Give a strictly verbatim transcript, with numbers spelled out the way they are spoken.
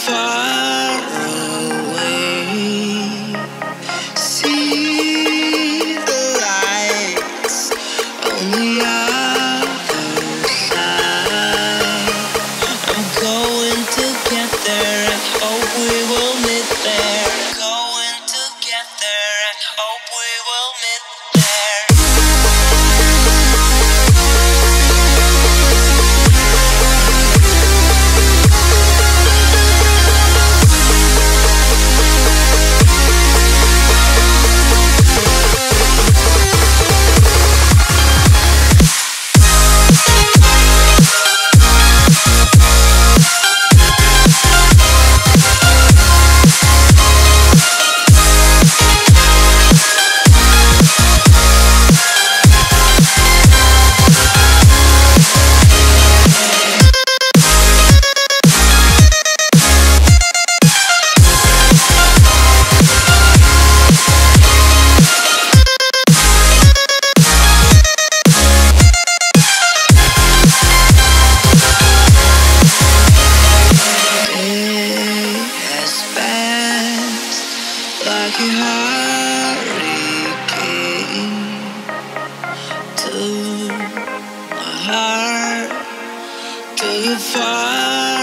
far away. See the lights on the other side. I'm going to get there and hope we will meet there. Going to get there and hope we will meet there. Like a hurricane to my heart, took it far